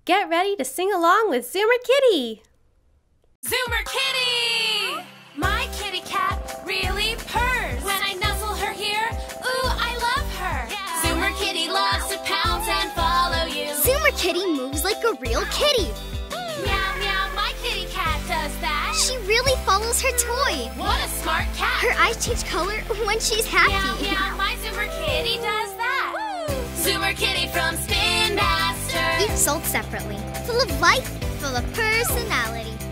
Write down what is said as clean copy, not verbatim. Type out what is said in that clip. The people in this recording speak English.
Get ready to sing along with Zoomer Kitty! Zoomer Kitty! My kitty cat really purrs. When I nuzzle her here, ooh, I love her. Yeah. Zoomer Kitty loves to pounce and follow you. Zoomer Kitty moves like a real kitty. Meow, meow, my kitty cat does that. She really follows her toy. What a smart cat. Her eyes change color when she's happy. Meow, meow, my Zoomer Kitty does that. Woo. Zoomer Kitty from Spin Master. Each sold separately, full of life, full of personality.